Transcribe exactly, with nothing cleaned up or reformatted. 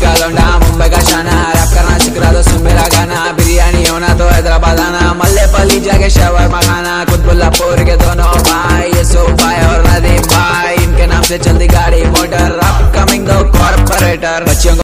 का लौंडा मुंबई का शाना, रैप करना सीख रहा तो सुन मेरा गाना, बिरयानी होना तो हैदराबाद आना, मल्ले पली जाके शवरमा खाना, कुतुबुल्लापुर के दोनों भाई यूसुफ भाई और नदीम भाई, इनके नाम से चलती गाड़ी मोटर, अपकमिंग दो कॉर्पोरेटर, बच्चियों